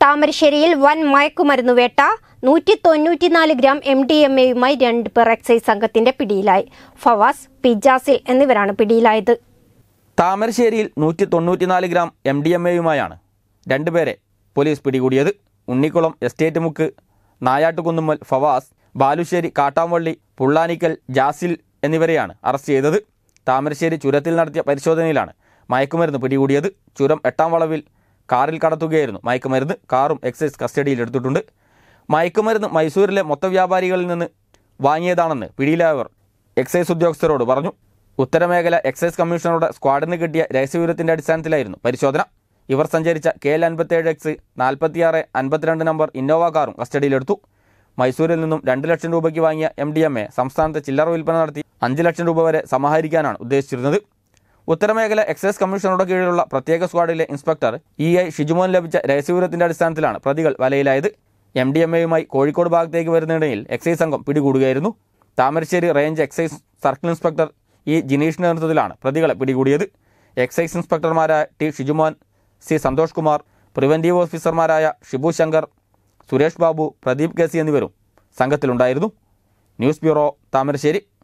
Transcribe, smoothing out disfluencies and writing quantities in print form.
താമരശ്ശേരിയിൽ വൻ മയക്കുമരുന്ന് വേട്ട 194 ഗ്രാം MDMA-യുമായി 2 പേർ എക്സൈസ് സംഘത്തിന്റെ പിടിയിലായി. ഫവാസ്, പിജാസിൽ എന്നിവരാണ് പിടിയിലായത്. താമരശ്ശേരിയിൽ 194 ഗ്രാം MDMA-യുമായാണ് 2 പേരെ പോലീസ് പിടികൂടിയത്. ഉണ്ണിക്കുളം എസ്റ്റേറ്റ് മുക്ക് നായാട്ടുകുന്നുമ്മൽ ഫവാസ്, ബാലുശ്ശേരി കാട്ടാംവള്ളി പുള്ളാനിക്കൽ ജാസിൽ എന്നിവരെയാണ് അറസ്റ്റ് ചെയ്തത്. താമരശ്ശേരി ചുരത്തിൽ നടത്തിയ പരിശോധനയിലാണ് മയക്കുമരുന്ന് പിടികൂടിയത്. ചുരം 8-ാം വളവിൽ കാറിൽ കടത്തുകയായിരുന്നു മയക്കുമരുന്ന്. കാറും എക്സൈസ് കസ്റ്റഡിയിലെടുത്തിട്ടുണ്ട്. മയക്കുമരുന്ന് മൈസൂരിലെ മൊത്തവ്യാപാരികളിൽ നിന്ന് വാങ്ങിയതാണെന്ന് പിടിയിലായവർ എക്സൈസ് ഉദ്യോഗസ്ഥരോട് പറഞ്ഞു. ഉത്തരമേഖല എക്സൈസ് കമ്മീഷണറുടെ സ്ക്വാഡിന് കിട്ടിയ രഹസ്യവിവരത്തിന്റെ അടിസ്ഥാനത്തിലായിരുന്നു പരിശോധന. ഇവർ സഞ്ചരിച്ച KL57X 4652 നമ്പർ ഇന്നോവ കാറും കസ്റ്റഡിയിലെടുത്തു. മൈസൂരിൽ നിന്നും 2 ലക്ഷം രൂപയ്ക്ക് വാങ്ങിയ MDMA സംസ്ഥാനത്ത് ചില്ലറ വിൽപ്പന നടത്തി 5 ലക്ഷം രൂപ വരെ സമാഹരിക്കാനാണ് ഉദ്ദേശിച്ചിരുന്നത്. ഉത്തരമേഖല എക്സൈസ് കമ്മീഷണറുടെ കീഴിലുള്ള പ്രത്യേക സ്ക്വാഡിലെ ഇൻസ്പെക്ടർ EI ഷിജുമോൻ ലഭിച്ച രഹസ്യവിവരത്തിന്റെ അടിസ്ഥാനത്തിലാണ് പ്രതികൾ വലയിലായത്. MDMA-യുമായി കോഴിക്കോട് ഭാഗത്തേക്ക് വരുന്നതിനിടയിൽ എക്സൈസ് സംഘം പിടികൂടുകയായിരുന്നു. Thamarassery range excise circle inspector ജിനീഷിന്റെ നേതൃത്വത്തിലാണ് പ്രതികളെ പിടികൂടിയത്. എക്സൈസ് ഇൻസ്പെക്ടർമാരായ T Shijumon, C Santhosh Kumar, preventive ഓഫീസർമാരായ ഷിബു ശങ്കർ, സുരേഷ് ബാബു, പ്രദീപ് KC എന്നിവരും സംഘത്തിലുണ്ടായിരുന്നു. News bureau, Thamarassery.